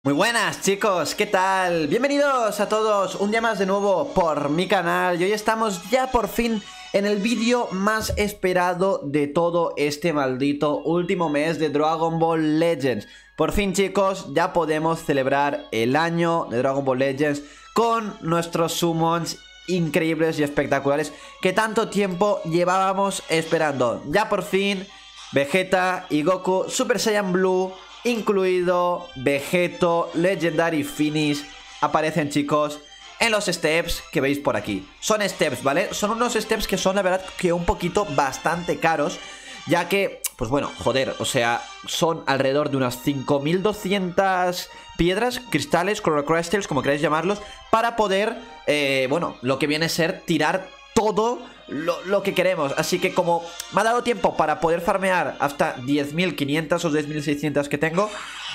Muy buenas chicos, ¿qué tal? Bienvenidos a todos un día más de nuevo por mi canal. Y hoy estamos ya por fin en el vídeo más esperado de todo este maldito último mes de Dragon Ball Legends. Por fin chicos, ya podemos celebrar el año de Dragon Ball Legends con nuestros summons increíbles y espectaculares que tanto tiempo llevábamos esperando. Ya por fin Vegeta y Goku Super Saiyan Blue, incluido Vegeto Legendary Finish, aparecen chicos en los steps que veis por aquí. Son steps, ¿vale? Son unos steps que son la verdad que un poquito bastante caros, ya que, pues bueno, joder, o sea, son alrededor de unas 5200 piedras, cristales, Chrono Crystals, como queráis llamarlos, para poder, bueno, lo que viene a ser tirar todo lo que queremos. Así que como me ha dado tiempo para poder farmear hasta 10.500 o 10.600 que tengo,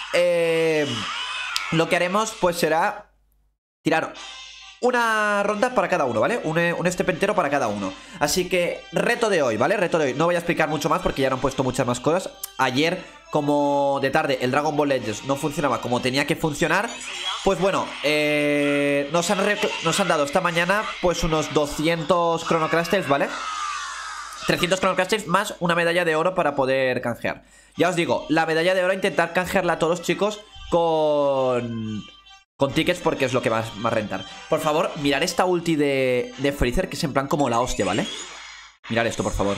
lo que haremos pues será tirar una ronda para cada uno, ¿vale? Un step entero para cada uno. Así que reto de hoy, ¿vale? Reto de hoy. No voy a explicar mucho más porque ya no han puesto muchas más cosas. Ayer, como de tarde, el Dragon Ball Legends no funcionaba como tenía que funcionar. Pues bueno, nos han dado esta mañana pues unos 200 Chrono Crystals, ¿vale? 300 Chrono Crystals más una medalla de oro para poder canjear. Ya os digo, la medalla de oro intentar canjearla a todos chicos con tickets porque es lo que va a rentar. Por favor, mirad esta ulti de Freezer, que es en plan como la hostia, ¿vale? Mirad esto, por favor.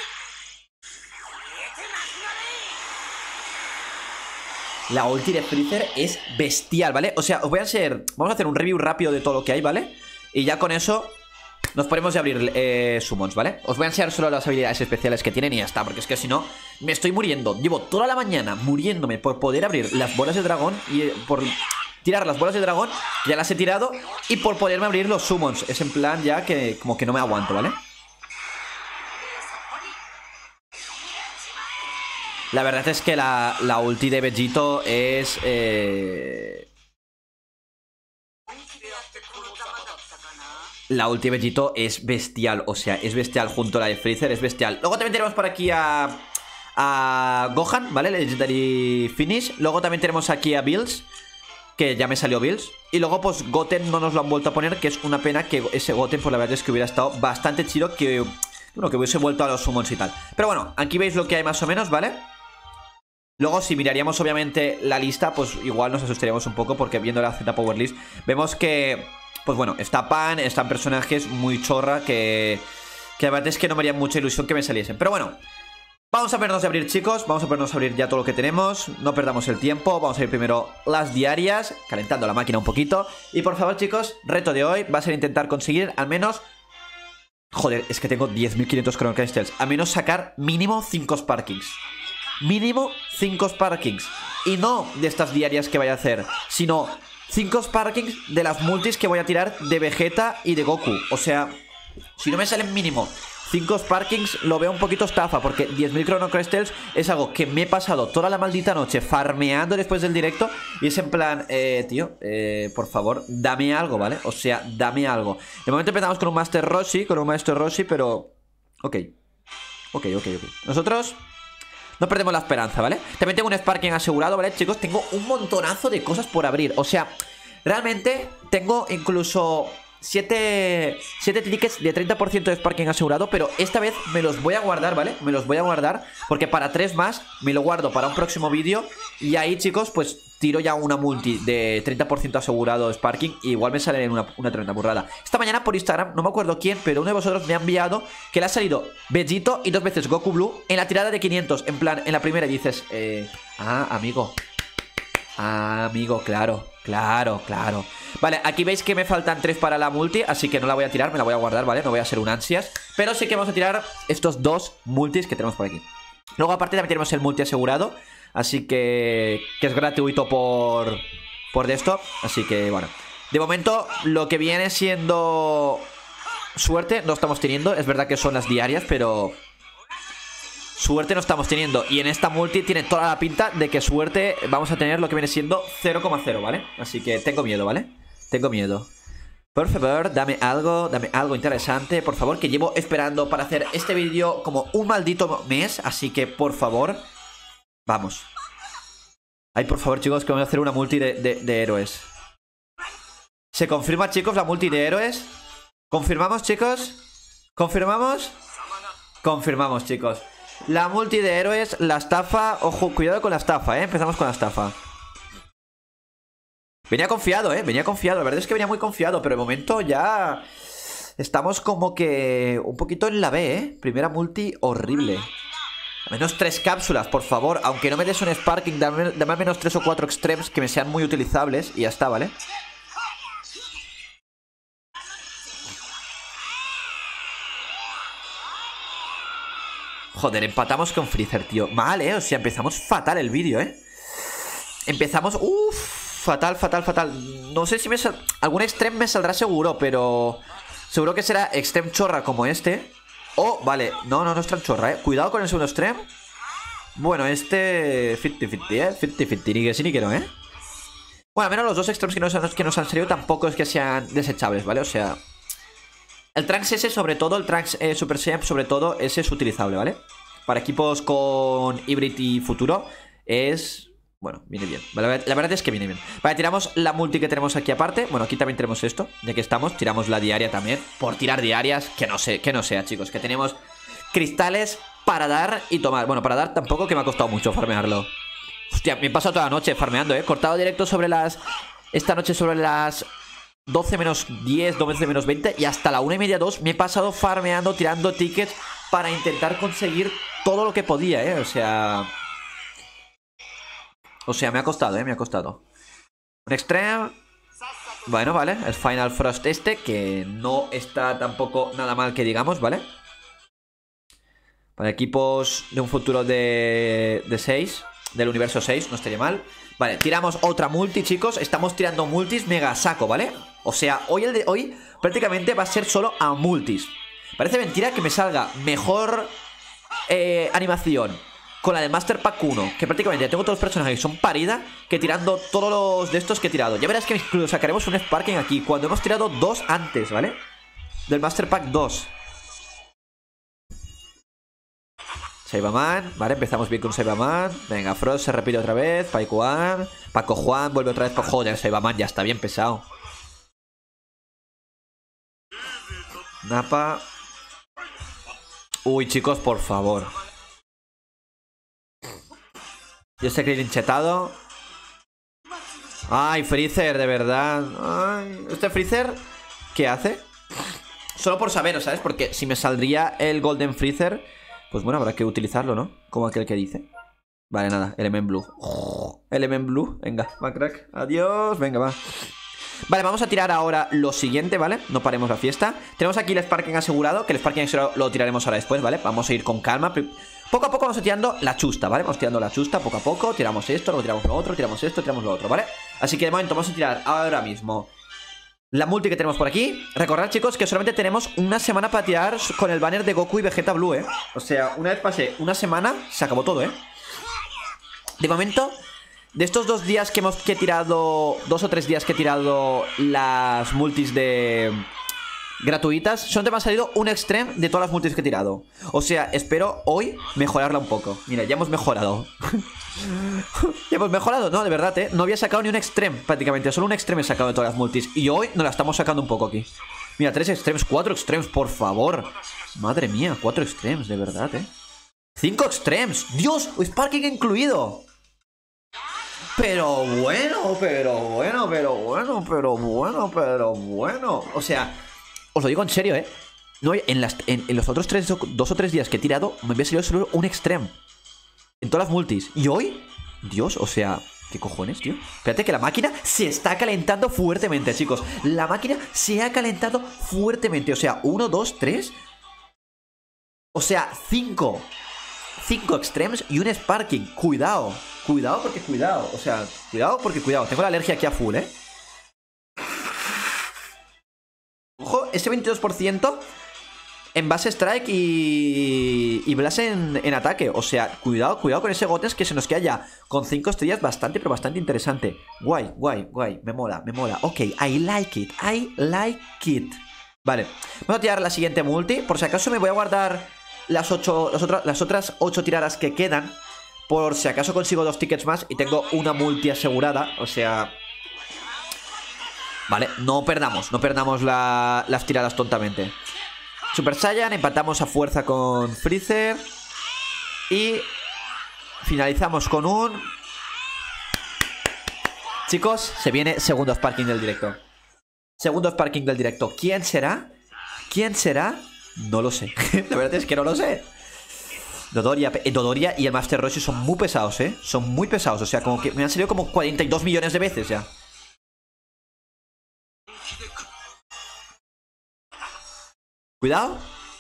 La ulti de Freezer es bestial, ¿vale? O sea, os voy a hacer... Vamos a hacer un review rápido de todo lo que hay, ¿vale? Y ya con eso nos ponemos a abrir summons, ¿vale? Os voy a enseñar solo las habilidades especiales que tienen y ya está, porque es que si no, me estoy muriendo. Llevo toda la mañana muriéndome por poder abrir las bolas de dragón y por tirar las bolas de dragón, ya las he tirado, y por poderme abrir los summons. Es en plan ya que como que no me aguanto, ¿vale? La verdad es que la ulti de Vegito es... La ulti de Vegito es bestial, o sea, es bestial junto a la de Freezer, es bestial. Luego también tenemos por aquí a Gohan, ¿vale? Legendary Finish. Luego también tenemos aquí a Bills, que ya me salió Bills. Y luego pues Goten no nos lo han vuelto a poner, que es una pena que ese Goten pues la verdad es que hubiera estado bastante chido, que, bueno, que hubiese vuelto a los summons y tal. Pero bueno, aquí veis lo que hay más o menos, ¿vale? Luego si miraríamos obviamente la lista, pues igual nos asustaríamos un poco, porque viendo la Z Power List vemos que, pues bueno, está Pan, están personajes muy chorra que la verdad es que no me haría mucha ilusión que me saliesen. Pero bueno, vamos a vernos de abrir chicos, vamos a vernos a abrir ya todo lo que tenemos. No perdamos el tiempo, vamos a ir primero las diarias, calentando la máquina un poquito. Y por favor chicos, reto de hoy va a ser intentar conseguir al menos... Joder, es que tengo 10.500 Chrono Crystals. Al menos sacar mínimo 5 Sparkings. Mínimo 5 Sparkings. Y no de estas diarias que vaya a hacer, sino 5 Sparkings de las multis que voy a tirar de Vegeta y de Goku. O sea, si no me salen mínimo 5 Sparkings, lo veo un poquito estafa, porque 10.000 Chrono Crystals es algo que me he pasado toda la maldita noche farmeando después del directo. Y es en plan, tío, por favor, dame algo, ¿vale? O sea, dame algo. De momento empezamos con un Master Roshi, pero... Ok. Nosotros... no perdemos la esperanza, ¿vale? También tengo un Sparking asegurado, ¿vale, chicos? Tengo un montonazo de cosas por abrir. O sea, realmente tengo incluso 7 tickets de 30% de Sparking asegurado. Pero esta vez me los voy a guardar, ¿vale? Me los voy a guardar porque para 3 más me lo guardo para un próximo vídeo. Y ahí, chicos, pues tiro ya una multi de 30% asegurado de Sparking. Y igual me sale una tremenda burrada. Esta mañana por Instagram, no me acuerdo quién, pero uno de vosotros me ha enviado que le ha salido Vegito y 2 veces Goku Blue en la tirada de 500. En plan, en la primera dices, amigo, claro. Vale, aquí veis que me faltan 3 para la multi, así que no la voy a tirar, me la voy a guardar, ¿vale? No voy a ser un ansias, pero sí que vamos a tirar estos 2 multis que tenemos por aquí. Luego aparte también tenemos el multi asegurado, así que es gratuito por de esto. Así que bueno, de momento lo que viene siendo suerte no estamos teniendo. Es verdad que son las diarias, pero suerte no estamos teniendo. Y en esta multi tiene toda la pinta de que suerte vamos a tener lo que viene siendo 0,0, ¿vale? Así que tengo miedo, ¿vale? Tengo miedo. Por favor, dame algo interesante, por favor, que llevo esperando para hacer este vídeo como un maldito mes. Así que, por favor, vamos. Ay, por favor, chicos, que vamos a hacer una multi de héroes. ¿Se confirma, chicos, la multi de héroes? ¿Confirmamos, chicos? ¿Confirmamos? Confirmamos, chicos. La multi de héroes, la estafa. Ojo, cuidado con la estafa, empezamos con la estafa. Venía confiado, venía confiado. La verdad es que venía muy confiado, pero de momento ya estamos como que un poquito en la B, Primera multi horrible. Al menos 3 cápsulas, por favor. Aunque no me des un Sparking, dame al menos 3 o 4 extremes que me sean muy utilizables. Y ya está, ¿vale? Joder, empatamos con Freezer, tío. Mal, o sea, empezamos fatal el vídeo, Empezamos... fatal, fatal, fatal. No sé si me algún extreme me saldrá seguro, pero... seguro que será extreme chorra como este. Oh, vale. No, no, no es tan chorra, Cuidado con el segundo extreme. Bueno, este... 50-50, 50-50. Ni que sí ni que no, Bueno, al menos los dos extremes que nos han salido tampoco es que sean desechables, ¿vale? O sea... el Trunks ese, sobre todo, el Trunks Super Saiyan, sobre todo, ese es utilizable, ¿vale? Para equipos con Hybrid y Futuro es... bueno, viene bien. La verdad es que viene bien. Vale, tiramos la multi que tenemos aquí aparte. Bueno, aquí también tenemos esto, ya que estamos. Tiramos la diaria también. Por tirar diarias, que no sea, chicos. Que tenemos cristales para dar y tomar. Bueno, para dar tampoco, que me ha costado mucho farmearlo. Hostia, me he pasado toda la noche farmeando, Cortado directo sobre las... esta noche sobre las... 12 menos 10, 12 menos 20 y hasta la 1:30, 2 me he pasado farmeando, tirando tickets para intentar conseguir todo lo que podía, O sea, me ha costado, me ha costado. Un extreme. Bueno, vale, el Final Frost este, que no está tampoco nada mal que digamos, ¿vale? Para equipos de un futuro de 6, del universo 6, no estaría mal. Vale, tiramos otra multi, chicos. Estamos tirando multis mega saco, ¿vale? O sea, hoy prácticamente va a ser solo a multis. Parece mentira que me salga mejor animación con la del Master Pack 1, que prácticamente tengo todos los personajes que son parida, que tirando todos los de estos que he tirado. Ya verás que incluso sacaremos un Sparking aquí, cuando hemos tirado 2 antes, ¿vale? Del Master Pack 2. Saibaman, vale, empezamos bien con Saibaman. Venga, Frost se repite otra vez. Paikuan, Paco Juan vuelve otra vez. Joder, Saibaman ya está bien pesado. Napa. Uy, chicos, por favor. Yo sé que he hinchetado. Ay, Freezer, de verdad. Ay, ¿este Freezer qué hace? Solo por saber, ¿sabes? Porque si me saldría el Golden Freezer, pues bueno, habrá que utilizarlo, ¿no? Como aquel que dice. Vale, nada, Element Blue. Element Blue, venga, va, crack. Adiós, venga, va. Vale, vamos a tirar ahora lo siguiente, ¿vale? No paremos la fiesta. Tenemos aquí el Sparking asegurado, que el Sparking asegurado lo tiraremos ahora después, ¿vale? Vamos a ir con calma. Poco a poco vamos tirando la chusta, ¿vale? Vamos tirando la chusta poco a poco. Tiramos esto, luego tiramos lo otro, tiramos esto, tiramos lo otro, ¿vale? Así que de momento vamos a tirar ahora mismo la multi que tenemos por aquí. Recordad, chicos, que solamente tenemos una semana para tirar con el banner de Goku y Vegeta Blue, O sea, una vez pase una semana, se acabó todo, De momento, de estos 2 días que he tirado, 2 o 3 días que he tirado las multis de... gratuitas, solamente me ha salido un extreme de todas las multis que he tirado. O sea, espero hoy mejorarla un poco. Mira, ya hemos mejorado. Ya hemos mejorado, no, de verdad, no había sacado ni un extreme prácticamente, solo un extreme he sacado de todas las multis. Y hoy nos la estamos sacando un poco aquí. Mira, 3 extremes, 4 extremes, por favor. Madre mía, 4 extremes, de verdad, 5 extremes, Dios, Sparking incluido. Pero bueno, o sea, os lo digo en serio, no, en los otros 2 o 3 días que he tirado, me había salido solo un extreme en todas las multis. Y hoy, Dios, o sea, ¿qué cojones, tío? Espérate que la máquina se está calentando fuertemente, chicos. La máquina se ha calentado fuertemente. O sea, 1, 2, 3. O sea, 5 extremes y un Sparking. Cuidado, cuidado porque cuidado. O sea, cuidado porque cuidado. Tengo la alergia aquí a full, Ojo, ese 22% en base strike y blast en ataque. O sea, cuidado con ese Gotenks que se nos queda ya con 5 estrellas bastante, pero bastante interesante. Guay. Me mola. Ok, I like it. Vale, vamos a tirar la siguiente multi. Por si acaso me voy a guardar las otras 8 tiradas que quedan por si acaso consigo 2 tickets más y tengo una multi asegurada. O sea... Vale, no perdamos las tiradas tontamente. Super Saiyan, empatamos a fuerza con Freezer. Y finalizamos con un... Chicos, se viene segundo Sparking del directo. Segundo Sparking del directo. ¿Quién será? ¿Quién será? No lo sé. La verdad es que no lo sé. Dodoria y el Master Roshi son muy pesados, ¿eh? Son muy pesados. O sea, como que me han salido como 42 millones de veces ya. Cuidado.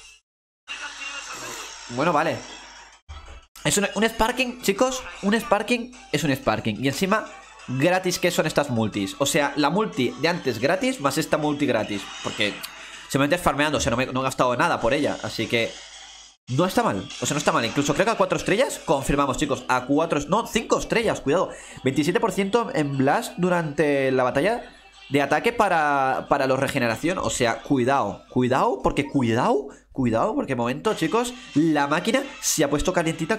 Bueno, vale. Es un Sparking, chicos. Un Sparking es un Sparking. Y encima, gratis que son estas multis. O sea, la multi de antes gratis más esta multi gratis. Porque simplemente es farmeando. O sea, no he gastado nada por ella. Así que no está mal. O sea, no está mal. Incluso creo que a 4 estrellas confirmamos, chicos. A 4... No, 5 estrellas, cuidado. 27% en Blast durante la batalla de ataque para los regeneración. O sea, cuidado. Cuidado, porque de momento, chicos, la máquina se ha puesto calentita,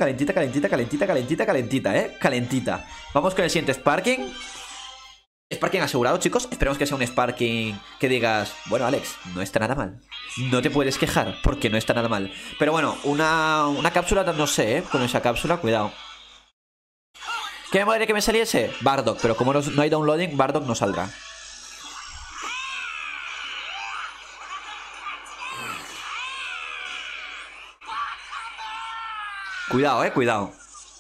¿eh? Calentita. Vamos con el siguiente Sparking. Sparking asegurado, chicos. Esperemos que sea un Sparking que digas, bueno, Alex, no está nada mal. No te puedes quejar, porque no está nada mal. Pero bueno, una cápsula, no sé, ¿eh? Con esa cápsula, cuidado. ¿Qué me molaría que me saliese? Bardock, pero como no hay downloading, Bardock no saldrá. Cuidado, cuidado.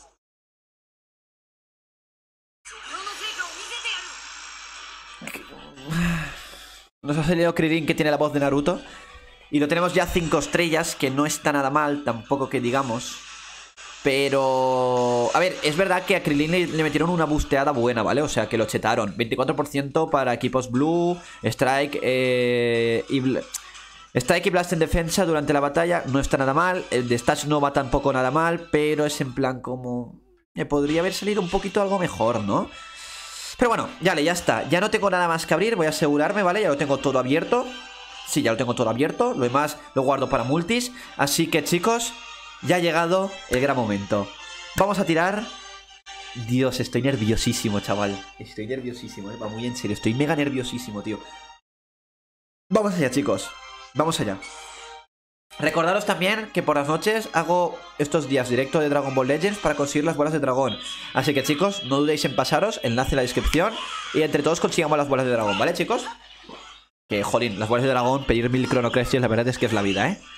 Nos ha salido Krillin, que tiene la voz de Naruto. Y lo tenemos ya 5 estrellas, que no está nada mal, tampoco que digamos. Pero... A ver, es verdad que a Krillin le metieron una busteada buena, ¿vale? O sea, que lo chetaron. 24% para equipos Blue, Strike Strike y Blast en defensa durante la batalla. No está nada mal. El de Stats no va tampoco nada mal, pero es en plan como... Me podría haber salido un poquito algo mejor, ¿no? Pero bueno, ya está. Ya no tengo nada más que abrir, voy a asegurarme, ¿vale? Ya lo tengo todo abierto. Sí, ya lo tengo todo abierto. Lo demás lo guardo para multis. Así que, chicos, ya ha llegado el gran momento. Vamos a tirar... Dios, estoy nerviosísimo, chaval. Estoy nerviosísimo, va muy en serio. Estoy mega nerviosísimo, tío. Vamos allá, chicos. Vamos allá. Recordaros también que por las noches hago estos días directo de Dragon Ball Legends para conseguir las bolas de dragón. Así que, chicos, no dudéis en pasaros, enlace en la descripción. Y entre todos consigamos las bolas de dragón, ¿vale, chicos? Que, jolín, las bolas de dragón, pedir 1000 Chrono Crystals, la verdad es que es la vida, ¿eh?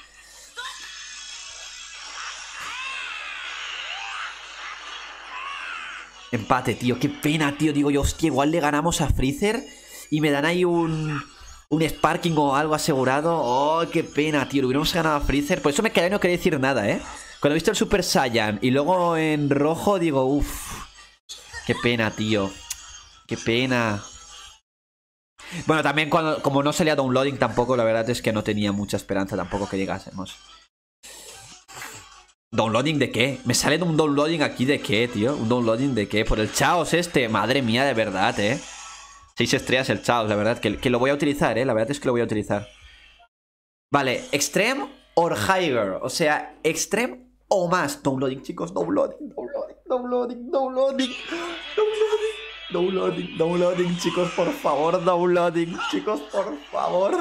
Empate, tío, qué pena, tío. Digo yo, hostia, igual le ganamos a Freezer y me dan ahí un Sparking o algo asegurado. Oh, qué pena, tío. Lo hubiéramos ganado a Freezer. Por eso me quedé y no quería decir nada, ¿eh? Cuando he visto el Super Saiyan y luego en rojo, digo, uff. Qué pena, tío. Qué pena. Bueno, también como no salía downloading tampoco, la verdad es que no tenía mucha esperanza tampoco que llegásemos. ¿Downloading de qué? ¿Me sale un downloading aquí de qué, tío? ¿Un downloading de qué? Por el Chaos este. Madre mía, de verdad, 6 estrellas el Chaos, la verdad. Que lo voy a utilizar, la verdad es que lo voy a utilizar. Vale, Extreme or Higher. O sea, Extreme o más. Downloading, chicos, downloading, chicos, por favor, downloading. Chicos, por favor.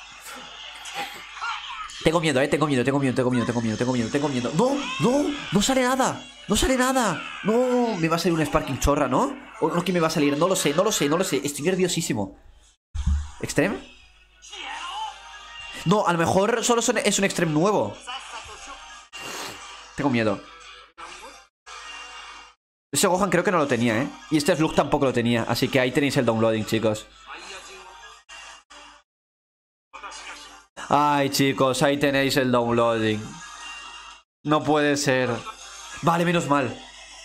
Tengo miedo, tengo miedo. No sale nada. No, me va a salir un Sparking chorra, ¿no? ¿O no que me va a salir? No lo sé. Estoy nerviosísimo. ¿Extreme? No, a lo mejor solo es un Extreme nuevo. Tengo miedo. Ese Gohan creo que no lo tenía, Y este Slug tampoco lo tenía. Así que ahí tenéis el downloading, chicos. Ay, chicos, ahí tenéis el downloading. No puede ser. Vale, menos mal.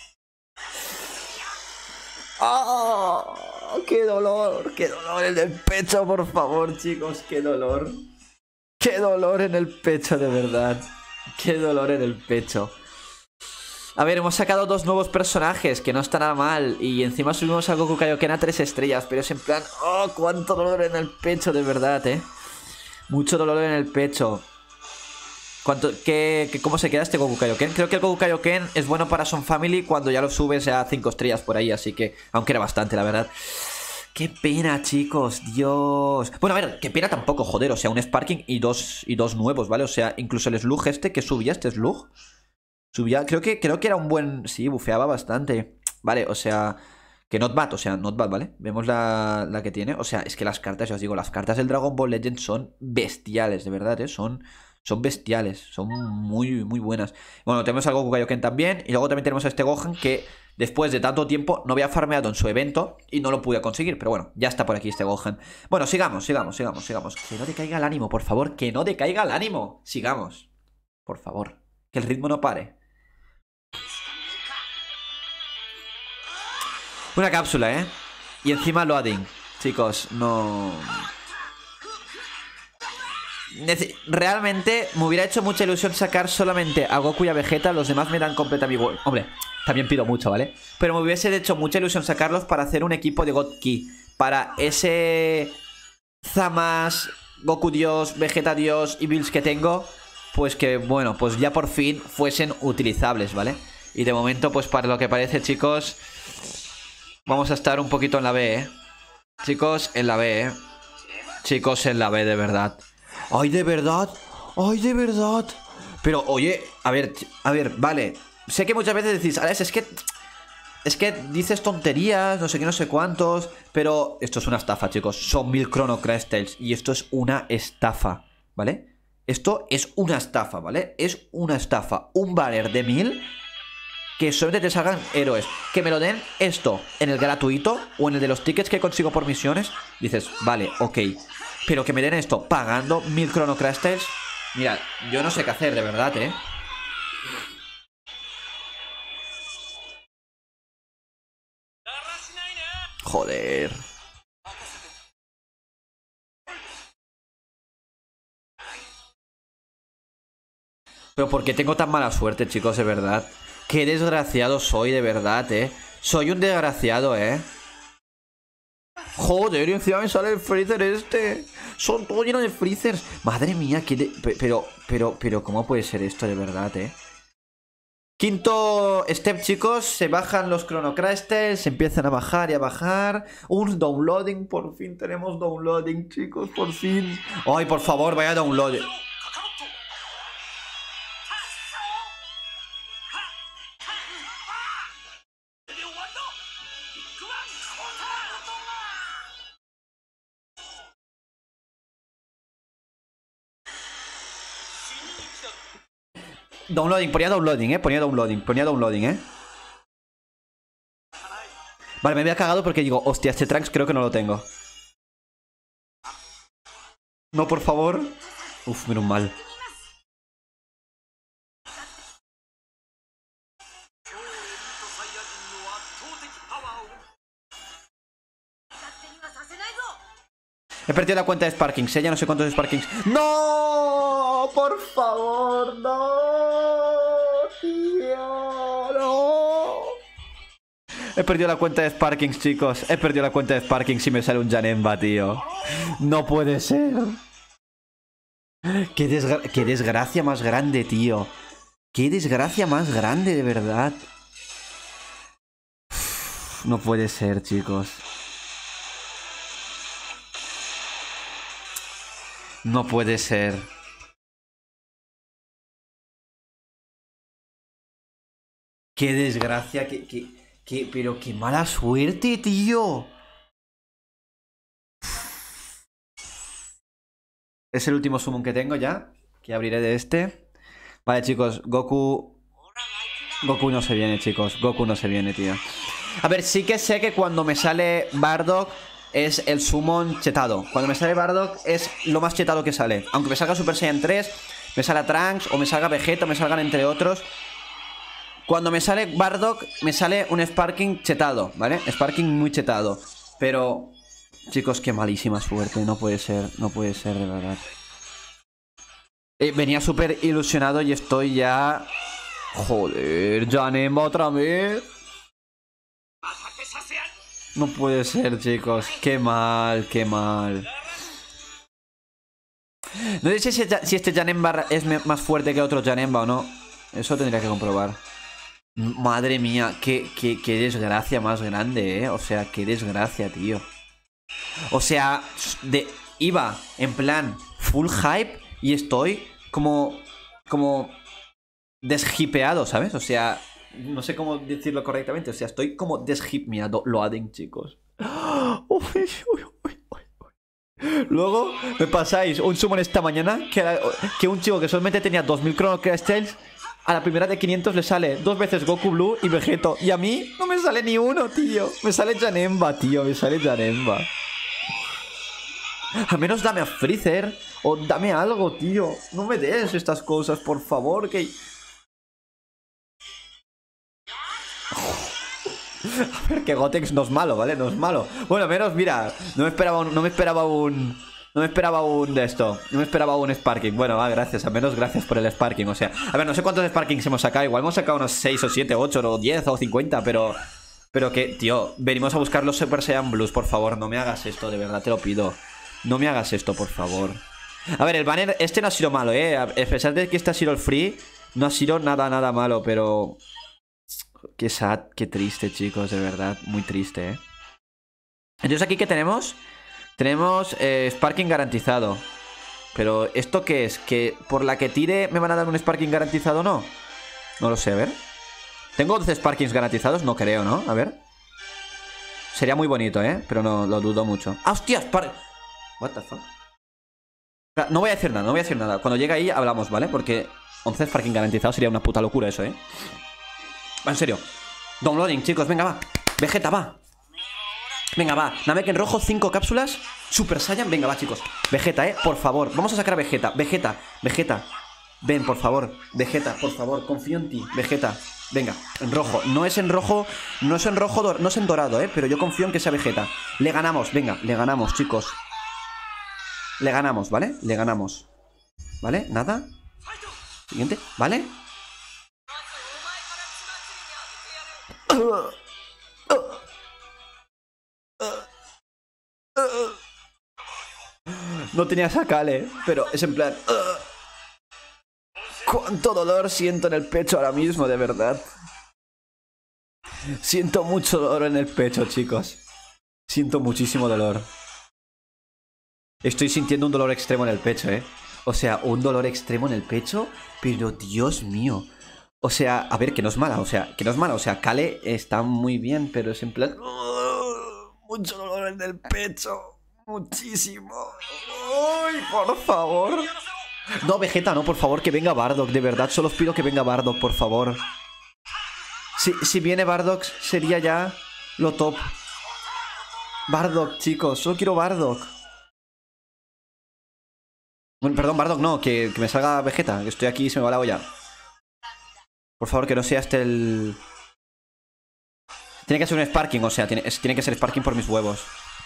¡Oh! ¡Qué dolor! ¡Qué dolor en el pecho, por favor, chicos! ¡Qué dolor! ¡Qué dolor en el pecho, de verdad! ¡Qué dolor en el pecho! A ver, hemos sacado 2 nuevos personajes, que no está nada mal. Y encima subimos a Goku Kaioken a 3 estrellas. Pero es en plan... ¡Oh, cuánto dolor en el pecho, de verdad, Mucho dolor en el pecho. ¿Cómo se queda este Goku Kaioken? Creo que el Goku Kaioken es bueno para Son Family cuando ya lo subes a 5 estrellas por ahí, así que... Aunque era bastante, la verdad. Qué pena, chicos, Dios. Bueno, a ver, qué pena tampoco, joder. O sea, un Sparking y dos nuevos, ¿vale? O sea, incluso el Slug este, que subía este Slug. Subía, creo que era un buen... Sí, bufeaba bastante. Vale, o sea... Que not bad, o sea, not bad, ¿vale? Vemos la que tiene. O sea, es que las cartas, ya os digo, las cartas del Dragon Ball Legends son bestiales, de verdad, ¿eh? Son bestiales, son muy, muy buenas. Bueno, tenemos al Goku Kaioken también. Y luego también tenemos a este Gohan que después de tanto tiempo no había farmeado en su evento y no lo pude conseguir. Pero bueno, ya está por aquí este Gohan. Bueno, sigamos. Que no decaiga el ánimo, por favor, que no decaiga el ánimo. Sigamos, por favor, que el ritmo no pare. Una cápsula, ¿eh? Y encima loading. Chicos, no... Realmente me hubiera hecho mucha ilusión sacar solamente a Goku y a Vegeta. Los demás me dan completamente igual. Hombre, también pido mucho, ¿vale? Pero me hubiese hecho mucha ilusión sacarlos para hacer un equipo de God Ki. Para ese... Zamasu, Goku Dios, Vegeta Dios y Bills que tengo. Pues que, bueno, pues ya por fin fuesen utilizables, ¿vale? Y de momento, pues para lo que parece, chicos... Vamos a estar un poquito en la B, ¿eh? Chicos, en la B, ¿eh? Chicos, en la B, de verdad. ¡Ay, de verdad! ¡Ay, de verdad! Pero, oye, a ver, vale. Sé que muchas veces decís, Alex, es que dices tonterías, no sé qué, no sé cuántos. Pero esto es una estafa, chicos. Son 1000 Chrono Crystals. Y esto es una estafa, ¿vale? Esto es una estafa, ¿vale? Es una estafa. Un banner de 1000... que solamente te salgan héroes. Que me lo den esto en el gratuito o en el de los tickets que consigo por misiones. Dices, vale, ok. Pero que me den esto pagando 1000 Chrono Crystals. Mira, yo no sé qué hacer, de verdad, ¿eh? Joder. Pero ¿por qué tengo tan mala suerte, chicos, de verdad? Qué desgraciado soy, de verdad, ¿eh? Soy un desgraciado, ¿eh? Joder, y encima me sale el freezer este. Son todo lleno de freezers. Madre mía, pero ¿cómo puede ser esto, de verdad, eh? Quinto step, chicos. Se bajan los Chrono Crystals. Se empiezan a bajar y a bajar. Un downloading. Por fin tenemos downloading, chicos. Por fin. Ay, por favor, vaya downloading. Downloading, ponía downloading, ponía downloading, Vale, me había cagado porque digo, hostia, este Trunks creo que no lo tengo. No, por favor. Uf, menos mal. He perdido la cuenta de Sparkings, ya no sé cuántos Sparkings. ¡No! ¡Por favor! ¡No! ¡Tío! ¡No! He perdido la cuenta de Sparkings, chicos. He perdido la cuenta de Sparkings y me sale un Janemba, tío. No puede ser. Qué desgracia más grande, tío. Qué desgracia más grande, de verdad. No puede ser, chicos. No puede ser. Qué desgracia, pero qué mala suerte, tío. Es el último summon que tengo ya, que abriré de este. Vale, chicos, Goku no se viene, chicos. Goku no se viene, tío. A ver, sí que sé que cuando me sale Bardock es el summon chetado. Cuando me sale Bardock es lo más chetado que sale. Aunque me salga Super Saiyan 3, me salga Trunks o me salga Vegeta o me salgan entre otros. Cuando me sale Bardock me sale un Sparking chetado, ¿vale? Sparking muy chetado. Pero, chicos, qué malísima suerte. No puede ser, de verdad. Venía súper ilusionado y estoy ya... Joder, Janemba otra vez. No puede ser, chicos. Qué mal, qué mal. No sé si este Janemba es más fuerte que otro Janemba o no. Eso tendría que comprobar. Madre mía, qué desgracia más grande, O sea, qué desgracia, tío. O sea, iba en plan full hype y estoy como deshipeado, ¿sabes? O sea, no sé cómo decirlo correctamente. O sea, estoy como deshipeado. Loading, chicos. Uy, uy, uy, uy. Luego me pasáis un summon esta mañana que un chico que solamente tenía 2000 Chrono Crystals, a la primera de 500 le sale 2 veces Goku Blue y Vegeto. Y a mí no me sale ni uno, tío. Me sale Janemba, tío. Me sale Janemba. Al menos dame a Freezer. O dame algo, tío. No me des estas cosas, por favor, que... A ver, que Gotenks no es malo, ¿vale? No es malo. Bueno, al menos, mira, no me esperaba un de esto. No me esperaba un Sparking. Bueno, gracias, al menos gracias por el Sparking. O sea, a ver, no sé cuántos Sparkings hemos sacado. Igual hemos sacado unos 6 o 7, 8 o 10 o 50, pero que, tío, venimos a buscar los Super Saiyan Blues, por favor. No me hagas esto, de verdad, te lo pido. No me hagas esto, por favor. A ver, el banner, este no ha sido malo, A pesar de que este ha sido el free, no ha sido nada malo, pero... Qué sad, qué triste, chicos, de verdad. Muy triste, Entonces, ¿aquí qué tenemos? Tenemos Sparking garantizado. Pero, ¿esto qué es? ¿Que por la que tire me van a dar un Sparking garantizado o no? No lo sé, a ver. ¿Tengo 12 Sparkings garantizados? No creo, ¿no? A ver. Sería muy bonito, pero no, lo dudo mucho. ¡Ah, hostia! What the fuck? No voy a decir nada, Cuando llegue ahí hablamos, ¿vale? Porque 11 Sparking garantizados sería una puta locura eso, En serio. Downloading, chicos, venga, va. Vegeta, va. Venga, va. Namek en rojo, 5 cápsulas. Super Saiyan, venga, va, chicos. Vegeta, por favor. Vamos a sacar a Vegeta. Vegeta. Ven, por favor. Vegeta, por favor. Confío en ti. Vegeta. Venga, en rojo. No es en rojo. No es en rojo, no es en dorado, pero yo confío en que sea Vegeta. Le ganamos, venga, le ganamos, chicos. Le ganamos, ¿vale? Le ganamos. ¿Vale? Nada. Siguiente, ¿vale? No tenía Sakale, pero es en plan... Cuánto dolor siento en el pecho ahora mismo, de verdad. Siento mucho dolor en el pecho, chicos. Siento muchísimo dolor. Estoy sintiendo un dolor extremo en el pecho, O sea, un dolor extremo en el pecho. Pero Dios mío. O sea, a ver, que no es mala. O sea, Kale está muy bien, pero es en plan... mucho dolor en el pecho. Muchísimo. ¡Ay, por favor! No, Vegeta, no, por favor, que venga Bardock. De verdad, solo os pido que venga Bardock, por favor. Si viene Bardock, sería ya lo top. Bardock, chicos, solo quiero Bardock. Bueno, perdón, Bardock, no, que me salga Vegeta. Que estoy aquí y se me va la olla. Por favor, que no sea este el... Tiene que ser un Sparking, o sea, tiene que ser Sparking por mis huevos.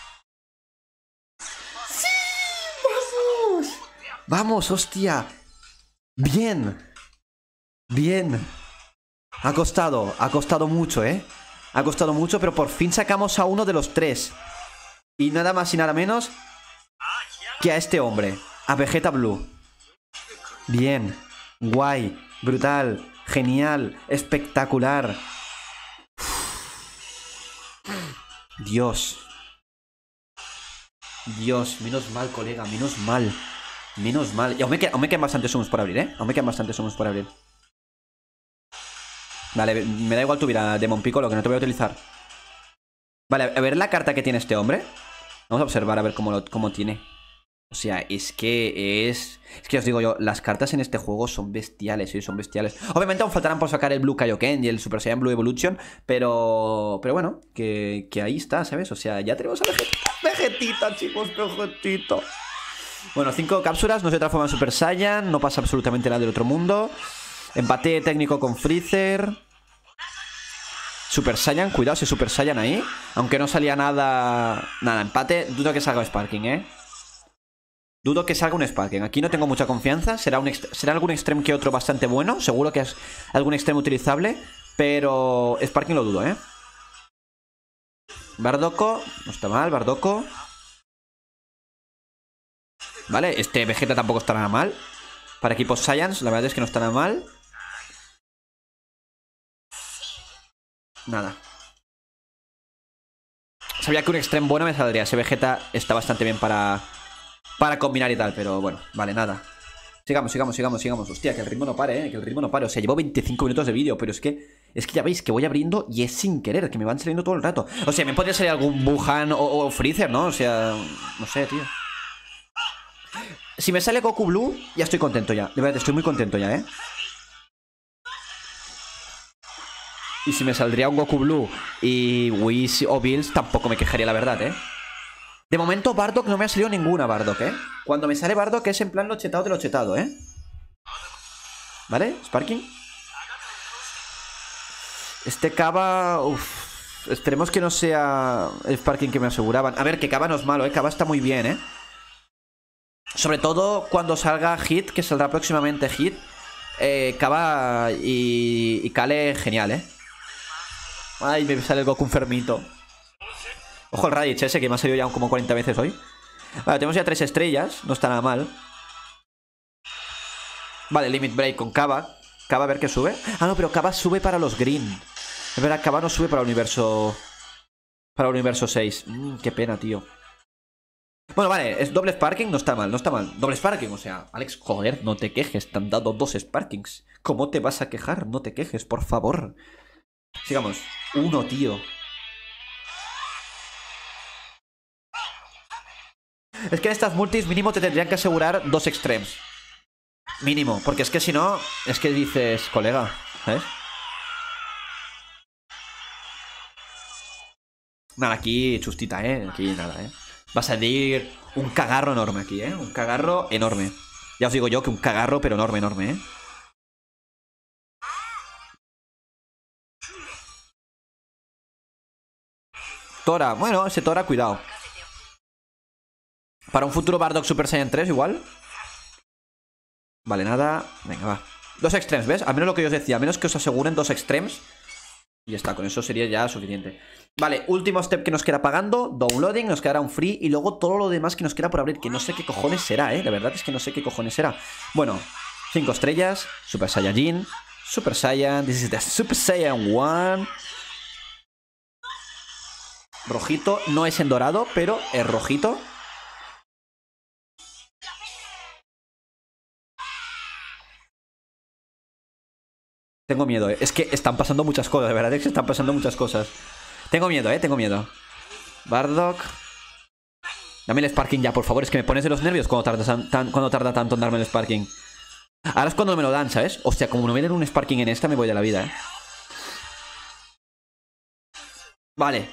¡Sí! ¡Vamos! ¡Vamos, hostia! ¡Bien! ¡Bien! Ha costado mucho, Ha costado mucho, pero por fin sacamos a uno de los 3. Y nada más y nada menos que a este hombre, a Vegeta Blue. Bien, guay, brutal, genial, espectacular. Dios. Dios, menos mal, colega, menos mal. Menos mal. Y aún me quedan bastantes summons por abrir, Aún me quedan bastantes summons por abrir. Vale, me da igual tu vida, Demon Piccolo, que no te voy a utilizar. Vale, a ver la carta que tiene este hombre. Vamos a observar a ver cómo tiene. O sea, es que os digo yo, las cartas en este juego son bestiales, son bestiales. Obviamente aún faltarán por sacar el Blue Kaioken y el Super Saiyan Blue Evolution, pero bueno, que ahí está, ¿sabes? O sea, ya tenemos a Vegetita, chicos, Vegetita. Bueno, 5 cápsulas, no se transforma en Super Saiyan, no pasa absolutamente nada del otro mundo. Empate técnico con Freezer. Super Saiyan, cuidado ese Super Saiyan ahí. Aunque no salía nada. Nada, empate, dudo que salga Sparking, Dudo que salga un Sparking. Aquí no tengo mucha confianza. Será algún extreme que otro bastante bueno. Seguro que es algún extremo utilizable. Pero Sparking lo dudo, Bardoco. No está mal, Bardoco. ¿Vale? Este Vegeta tampoco está nada mal. Para equipos Science, la verdad es que no está nada mal. Nada. Sabía que un extreme bueno me saldría. Ese Vegeta está bastante bien para combinar y tal, pero bueno, vale, nada. Sigamos, sigamos, sigamos, sigamos. Hostia, que el ritmo no pare, que el ritmo no pare. O sea, llevo 25 minutos de vídeo, pero es que ya veis que voy abriendo y es sin querer, que me van saliendo todo el rato. O sea, me podría salir algún Wuhan o Freezer, ¿no? O sea, no sé, tío. Si me sale Goku Blue, ya estoy contento ya. De verdad, estoy muy contento ya, ¿eh? Y si me saldría un Goku Blue y Whis o Bills, tampoco me quejaría, la verdad, ¿eh? De momento, Bardock no me ha salido ninguna Bardock, ¿eh? Cuando me sale Bardock es en plan lo chetado de lo chetado, ¿eh? ¿Vale? Sparking. Este Kaba... Uff. Esperemos que no sea el Sparking que me aseguraban. A ver, que Kaba no es malo, ¿eh? Kaba está muy bien, ¿eh? Sobre todo cuando salga Hit, que saldrá próximamente Hit. Kaba y Kale, genial, ¿eh? Ay, me sale el Goku enfermito. Ojo el Raditz ese, que me ha salido ya como 40 veces hoy. Vale, tenemos ya 3 estrellas. No está nada mal. Vale, Limit Break con Kaba. Kaba, a ver qué sube. Ah, no, pero Kaba sube para los Green. Es verdad, Kaba no sube para el universo... Para el universo 6. Qué pena, tío. Bueno, vale, es doble Sparking, no está mal, no está mal. Doble Sparking, o sea, Alex, joder, no te quejes. Te han dado 2 Sparkings. ¿Cómo te vas a quejar? No te quejes, por favor. Sigamos. 1, tío. Es que en estas multis mínimo te tendrían que asegurar 2 extremes. Mínimo, porque es que si no, es que dices, colega, ¿sabes? Nada, aquí chustita, ¿eh? Aquí nada, ¿eh? Va a salir un cagarro enorme aquí, ¿eh? Un cagarro enorme. Ya os digo yo que un cagarro, pero enorme, enorme, ¿eh? Tora, bueno, ese Tora, cuidado. Para un futuro Bardock Super Saiyan 3 igual. Vale, nada. Venga, va. 2 extremes, ¿ves? Al menos lo que yo os decía. A menos que os aseguren 2 extremes. Y ya está, con eso sería ya suficiente. Vale, último step que nos queda pagando. Downloading, nos quedará un free. Y luego todo lo demás que nos queda por abrir. Que no sé qué cojones será, ¿eh? La verdad es que no sé qué cojones será. Bueno, 5 estrellas. Super Saiyajin. Super Saiyan. This is the Super Saiyan 1. Rojito. No es en dorado, pero es rojito. Tengo miedo, ¿eh? Es que están pasando muchas cosas, de verdad es que están pasando muchas cosas. Tengo miedo, tengo miedo. Bardock. Dame el Sparking ya, por favor. Es que me pones de los nervios cuando tarda tanto en darme el Sparking. Ahora es cuando me lo dan, ¿sabes? Hostia, como no me den un Sparking en esta, me voy de la vida, ¿eh? Vale,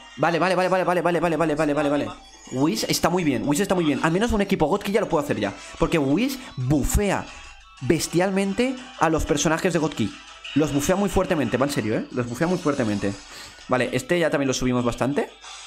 vale. Whis está muy bien, Whis está muy bien. Al menos un equipo God que ya lo puedo hacer ya. Porque Whis bufea bestialmente a los personajes de God Ki. Los bufea muy fuertemente, va en serio, ¿eh? Los bufea muy fuertemente. Vale, este ya también lo subimos bastante.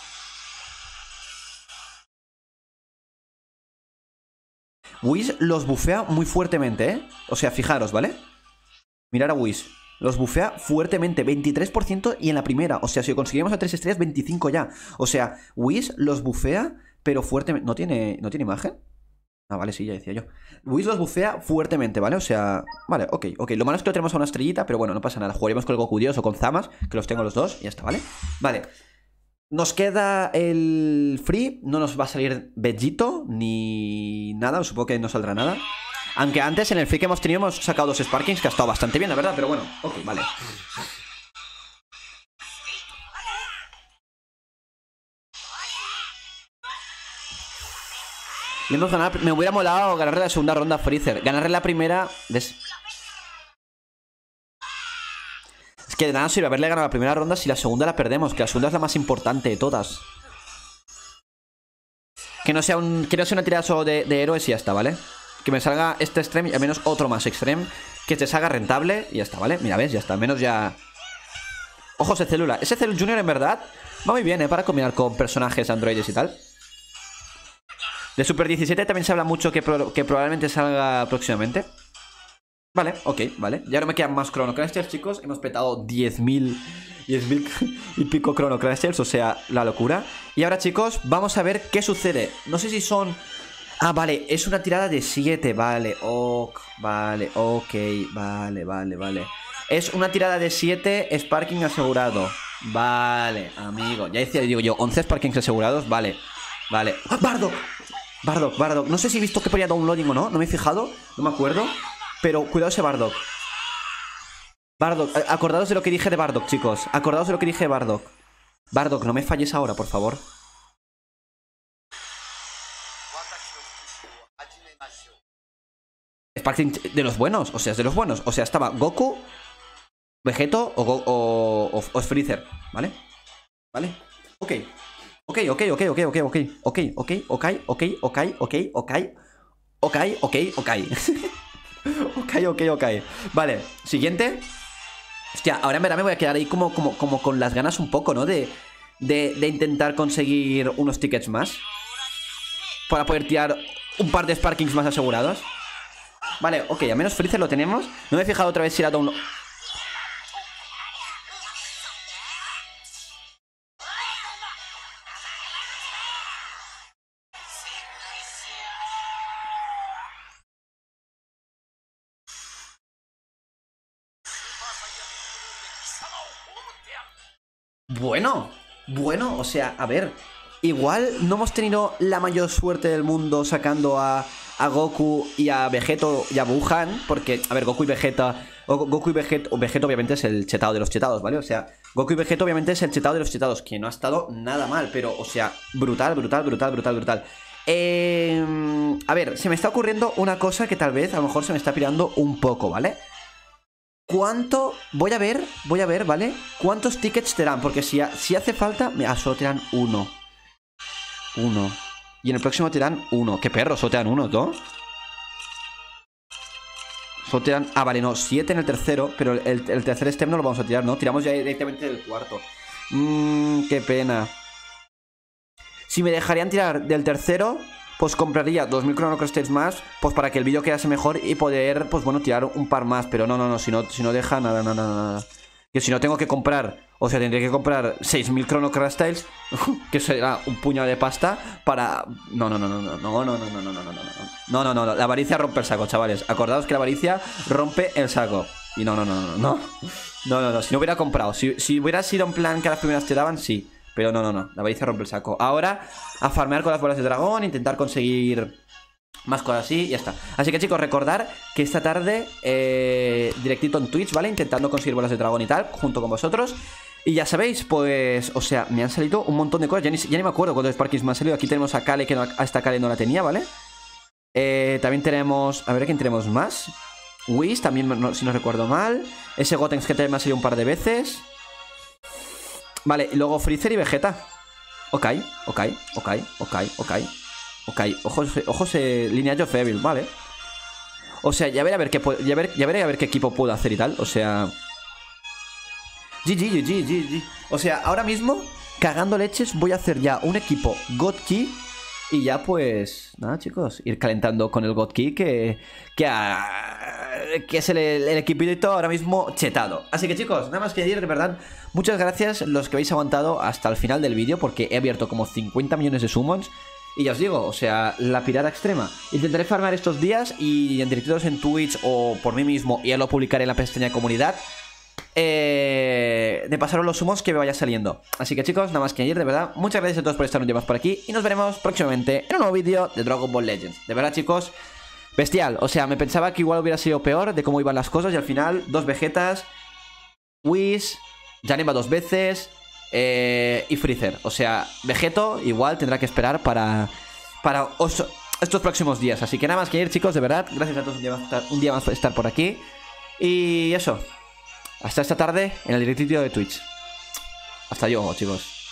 Whis los bufea muy fuertemente, ¿eh? O sea, fijaros, ¿vale? Mirar a Whis. Los bufea fuertemente, 23% y en la primera. O sea, si conseguimos a 3 estrellas, 25 ya. O sea, Whis los bufea, pero fuertemente. ¿No tiene imagen? Ah, vale, sí, ya decía yo. Whis los bufea fuertemente, ¿vale? O sea, vale, ok. Lo malo es que lo tenemos a una estrellita, pero bueno, no pasa nada. Jugaremos con el Goku Dios o con Zamas, que los tengo los dos, y ya está, ¿vale? Vale. Nos queda el free. No nos va a salir Vegito ni nada, supongo que no saldrá nada. Aunque antes en el free que hemos tenido hemos sacado 2 Sparkings, que ha estado bastante bien, la verdad, pero bueno, ok, vale. Le hemos ganado. Me hubiera molado ganarle la segunda ronda a Freezer. Ganarle la primera. ¿Ves? Es que de nada sirve haberle ganado la primera ronda si la segunda la perdemos. Que la segunda es la más importante de todas. Que no sea una tirada solo de héroes y ya está, ¿vale? Que me salga este extreme y al menos otro más extreme. Que te salga rentable y ya está, ¿vale? Mira, ¿ves? Ya está, al menos ya. Ojos de célula. Ese Cell Junior en verdad va muy bien, ¿eh? Para combinar con personajes androides y tal. De Super 17 también se habla mucho que probablemente salga próximamente. Vale, ok, vale. Ya no me quedan más Chrono Crashers, chicos. Hemos petado 10.000 y pico Chrono Crashers, o sea, la locura. Y ahora, chicos, vamos a ver qué sucede. No sé si son Ah, vale, es una tirada de 7, vale, vale, ok, vale. Es una tirada de 7, Sparking asegurado. Vale, amigo, ya decía, digo yo, 11 Sparkings asegurados, vale. ¡Ah, Bardock! No sé si he visto que ponía downloading o no, no me he fijado, no me acuerdo. Pero cuidado ese Bardock. Acordaos de lo que dije de Bardock, chicos. Acordaos de lo que dije de Bardock. Bardock, no me falles ahora, por favor. Sparking de los buenos, o sea, es de los buenos. O sea, estaba Goku, Vegeto o Freezer, ¿vale? ¿Vale? Ok. Vale, siguiente. Hostia, ahora en verdad me voy a quedar ahí como con las ganas un poco, ¿no? De intentar conseguir unos tickets más para poder tirar un par de Sparkings más asegurados. Vale, ok, al menos Freezer lo tenemos. No me he fijado otra vez si era download. Bueno, o sea, a ver, igual no hemos tenido la mayor suerte del mundo sacando a Goku y a Vegeto y a Wuhan, porque, a ver, Goku y Vegeto obviamente es el chetado de los chetados, ¿vale? O sea, Goku y Vegeto obviamente es el chetado de los chetados, que no ha estado nada mal, pero, o sea, brutal. A ver, se me está ocurriendo una cosa que tal vez a lo mejor se me está pirando un poco, ¿vale? ¿Cuánto? Voy a ver, ¿vale? ¿Cuántos tickets te dan? Porque si hace falta... solo te dan uno. Y en el próximo te dan uno. ¿Qué perro? Solo te dan uno, ¿no? Solo te dan... Ah, vale, no, 7 en el tercero. Pero el tercer stem no lo vamos a tirar, ¿no? Tiramos ya directamente del cuarto. Qué pena. Si me dejarían tirar del tercero, pues compraría 2000 Chrono Crystals más, pues para que el vídeo quedase mejor y poder, pues bueno, tirar un par más. Pero no, si no deja, nada. Que si no tengo que comprar, o sea, tendría que comprar 6000 Chrono Crystals, que será un puñado de pasta para... No, la avaricia rompe el saco, chavales. Acordaos que la avaricia rompe el saco. Y no, si no hubiera comprado, si hubiera sido en plan que las primeras te daban, sí. Pero no, la avaricia rompe el saco. Ahora, a farmear con las bolas de dragón, intentar conseguir más cosas así y ya está. Así que chicos, recordar que esta tarde directito en Twitch, ¿vale? Intentando conseguir bolas de dragón y tal, junto con vosotros. Y ya sabéis, pues, o sea, me han salido un montón de cosas. Ya ni me acuerdo cuántos Sparkings me han salido. Aquí tenemos a Kale, que a esta Kale no la tenía, ¿vale? También tenemos... A ver, ¿quién tenemos más? Whis, también, si no recuerdo mal. Ese Gotenks que también me ha salido un par de veces. Vale, y luego Freezer y Vegeta. Ok. Ojos, lineaje of Evil, vale. O sea, ya veré a ver qué equipo puedo hacer y tal. O sea, GG. O sea, ahora mismo, cagando leches, voy a hacer ya un equipo God Key. Y ya pues, nada chicos, ir calentando con el God Key, que es el equipito ahora mismo chetado. Así que chicos, nada más que decir, de verdad, muchas gracias los que habéis aguantado hasta el final del vídeo, porque he abierto como 50 millones de summons. Y ya os digo, o sea, la pirada extrema. Intentaré farmear estos días y en directos en Twitch o por mí mismo, y ya lo publicaré en la pestaña de comunidad, de pasaros los summons que me vaya saliendo. Así que chicos, nada más que añadir, de verdad, muchas gracias a todos por estar un día más por aquí. Y nos veremos próximamente en un nuevo vídeo de Dragon Ball Legends. De verdad chicos, bestial. O sea, me pensaba que igual hubiera sido peor de cómo iban las cosas. Y al final, 2 Vegetas, Whis, Janemba 2 veces y Freezer. O sea, Vegeto igual tendrá que esperar para estos próximos días. Así que nada más que añadir chicos, de verdad, gracias a todos un día más por estar por aquí. Y eso, hasta esta tarde en el directito de Twitch. Hasta luego, chicos.